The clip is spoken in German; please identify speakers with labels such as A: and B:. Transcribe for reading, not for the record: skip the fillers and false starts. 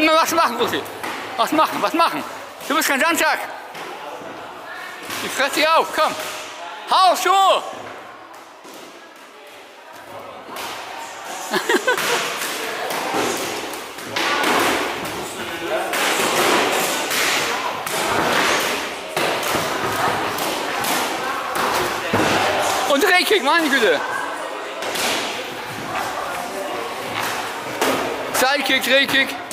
A: Komm, was machen, Russi? Was machen, was machen? Du bist kein Sandsack. Ich fresse dich auf, komm. Hau, Schuhe! Und Drehkick, meine Güte. Sidekick, Drehkick.